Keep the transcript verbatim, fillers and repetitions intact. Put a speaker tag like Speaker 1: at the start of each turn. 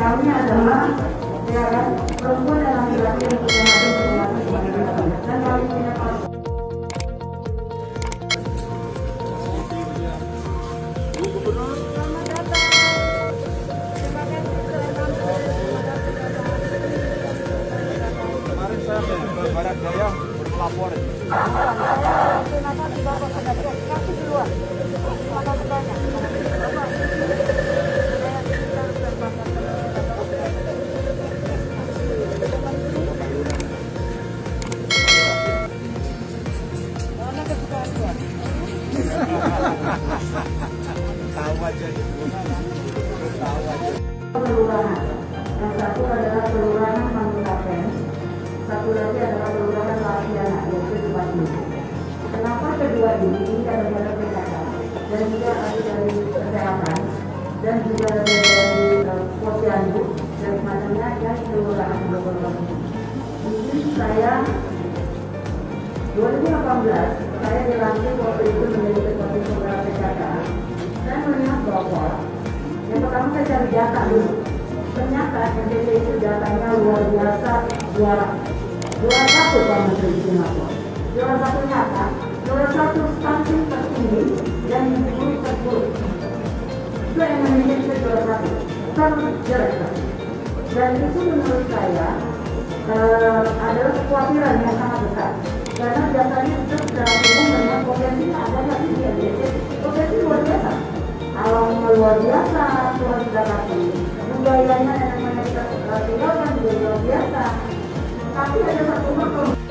Speaker 1: kami adalah ya kan, perempuan dan laki-laki yang punya hati berlaku sebagai anak dan kami punya passion.
Speaker 2: Selamat datang. Terima kasih sudah tampil.
Speaker 3: Kemarin saya ke Barat Daya berlapor.
Speaker 2: Terima kasih Bapak sudah kasih duluan. Terima kasih banyak.
Speaker 3: Tahu aja gitu. Tahu aja.
Speaker 1: Kelurahan. Yang satu adalah kelurahan Mangkaten, satu lagi adalah kelurahan Lasiana, yaitu di Batu. Kenapa kedua ini? Ini ada dari P K K dan juga ada dari kesehatan dan juga ada dari posyandu dan semacamnya yang kelurahan Bogor. Ini saya dua ribu delapan belas saya dilantik waktu itu menjadi ketua program P K K. Saya melihat bahwa yang pertama saya cari data dulu. Ternyata N T T itu datanya luar biasa, juara juara satu Pak Menteri di Singapura. Juara satu nyata, juara satu stunting tertinggi dan buruk terburuk. Itu yang Indonesia kita juara satu, terjelek. Dan itu menurut saya uh, adalah kekhawatiran yang sangat besar. Karena biasanya itu sudah umum dengan potensinya ada tapi di N T T potensi luar biasa. Alamnya luar biasa, Tuhan sudah kasih. Budayanya yang namanya kita tinggalkan juga luar biasa. Tapi ada satu masalah.